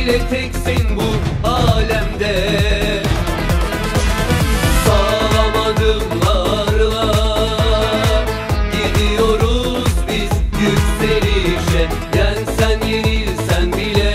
bile teksin bu alemde. Sağlam adımlarla gidiyoruz biz yükselişe. Yensen yenilsen bile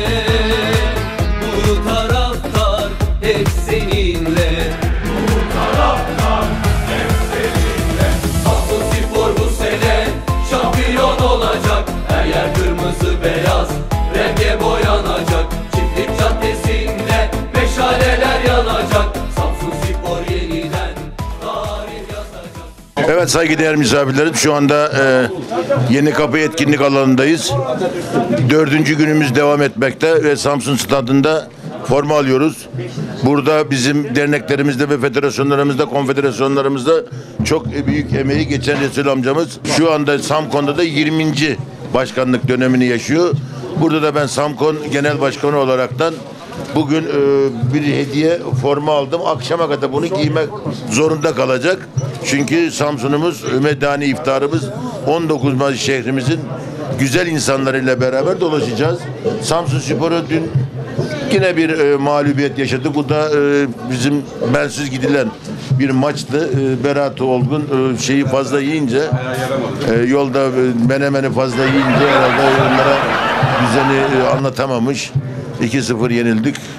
bu taraftar hep seninle. Bu taraftar hep seninle. Samsunspor bu sene şampiyon olacak. Her yer kırmızı beyaz renge boyanacak. Çiftlik Caddesi'nde meşaleler yanacak. Samsunspor yeniden tarih yazacak. Evet saygıdeğer misafirlerim, şu anda Yenikapı etkinlik alanındayız. 4. günümüz devam etmekte ve Samsun Stadı'nda forma alıyoruz. Burada bizim derneklerimizde ve federasyonlarımızda, konfederasyonlarımızda çok büyük emeği geçen Resul amcamız şu anda Samkon'da da 20. başkanlık dönemini yaşıyor. Burada da ben Samkon Genel Başkanı olaraktan bugün bir hediye forma aldım. Akşama kadar bunu giymek zorunda kalacak. Çünkü Samsun'umuz, Medani iftarımız 19 Mayıs şehrimizin güzel insanlarıyla beraber dolaşacağız. Samsunspor'u dün yine bir mağlubiyet yaşadı. Bu da bizim bensiz gidilen bir maçtı. Berat Olgun şeyi fazla yiyince, yolda menemeni fazla yiyince herhalde onlara düzeni anlatamamış. 2-0 yenildik.